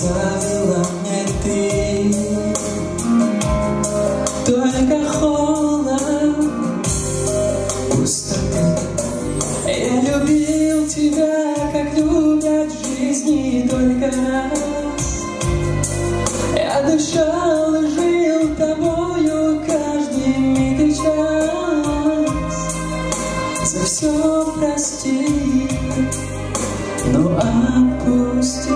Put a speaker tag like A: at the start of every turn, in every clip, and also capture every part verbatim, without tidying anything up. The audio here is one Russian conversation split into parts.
A: оставила мне ты. Только холод, пустоты. Я любил тебя, как любят в жизни только раз. Я дышал и жил тобою каждый миг и час. За все прости, но отпусти.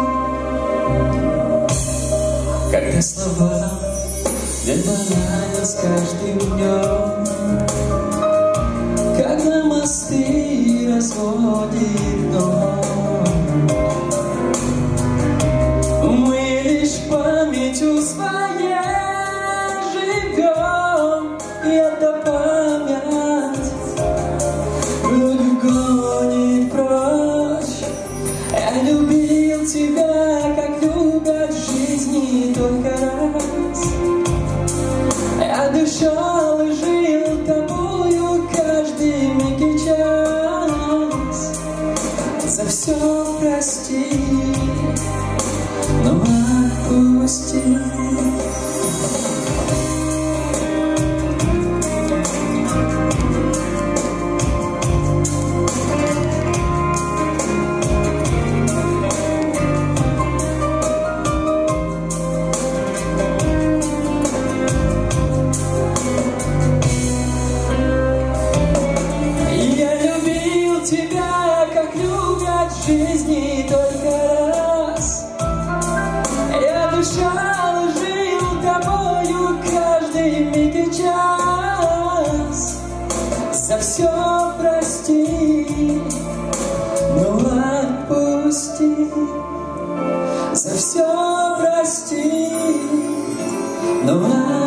A: Когда слова вернались с каждым днем, когда мосты разводит дом, мы лишь памятью своей живем, и эта память вновь гонит прочь. Я любил тебя, как любят в жизни только раз. Я дышал и жил тобою каждый миг и час. За все прости, но отпусти. Тебя, как любят в жизни только раз. Я дышал и жил тобою каждый миг и час. За все прости, но отпусти. За все прости, но отпусти.